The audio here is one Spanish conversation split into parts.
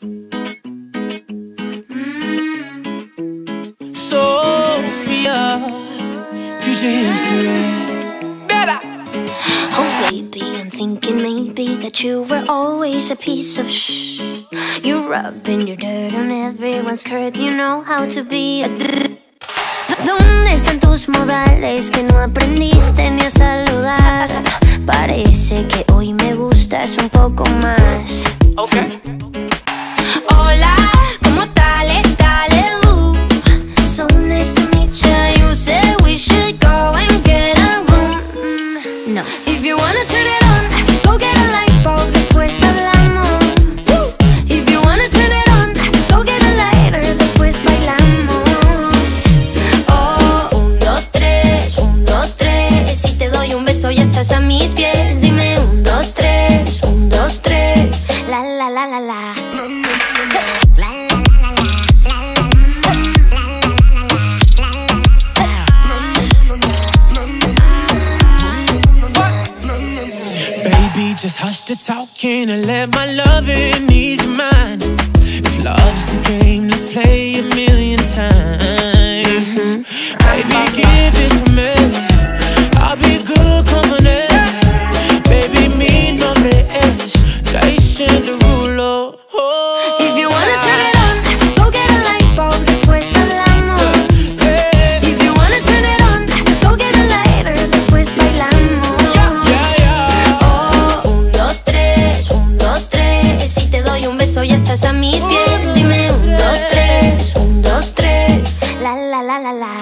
Sophia, future history. Oh baby, I'm thinking maybe that you were always a piece of shh. You rubbing your dirt on everyone's skirt. You know how to be a ¿Dónde están tus modales que no aprendiste ni a saludar? Parece que hoy me gustas un poco más. Okay. Hola, ¿cómo dale, dale, So nice to meet you. You said we should go and get a room. No. If you wanna turn it on, go get a light bulb, después hablamos. If you wanna turn it on, go get a lighter, después bailamos. Oh, 1, 2, 3, 1, 2, 3. Si te doy un beso ya estás a mis pies. Dime 1, 2, 3, 1, 2, 3. La la la la la. Baby, just hush the talking and let my loving ease your mind. If love's the game, let's play a million times. Baby, give it to me. I'll be good company. Baby, mi nombre es Jason Derulo. If you wanna turn it on, go get a light bulb, después hablamos. If you wanna turn it on, go get a lighter, después bailamos. Oh, 1, 2, 3, 1, 2, 3. Si te doy un beso ya estás a mis pies. Dime 1, 2, 3, 1, 2, 3. La la la la la.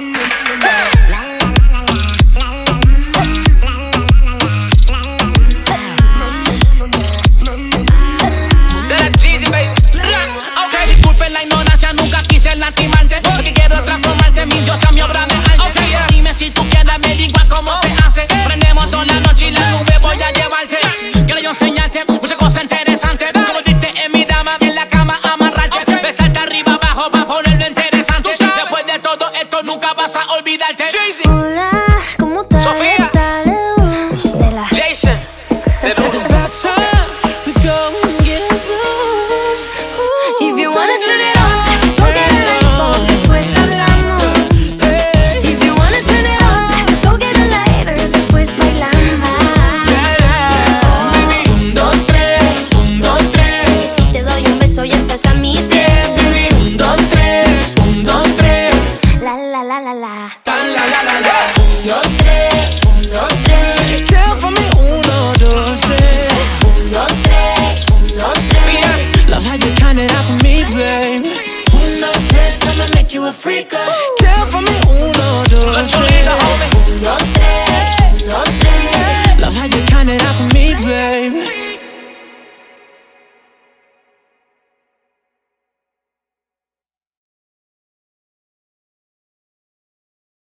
Disculpen la ignorancia, nunca quise lastimarte, porque quiero transformarte en mi diosa, mi obra de arte. Dime si tú quieres, me digas cómo se hace. Prendemos toda la noche y la nube voy a llevarte. Quiero yo enseñarte muchas cosas interesantes, como diste en mi dama, en la cama amarrarte, besarte arriba abajo para ponerlo interesante. Después de todo esto nunca vas a olvidarte. Hola, ¿cómo estás? Sofía. Jason. It's about time we go and get a room. If you wanna turn it on, go get a light bulb, después hablamos. If you wanna turn it on, go get a lighter, después bailamos. 1, 2, 3, 1, 2, 3. Si te doy un beso ya estás a mis pies. 1, 2, 3, 1, 2, 3. La la la la la. 1, 2, 3, 1, 2, 3. Count for me, 1, 2, 3. 1, 2, 3, 1, 2, 3. Love how you count it out for me, babe. 1, 2, 3, I'ma make you a freak.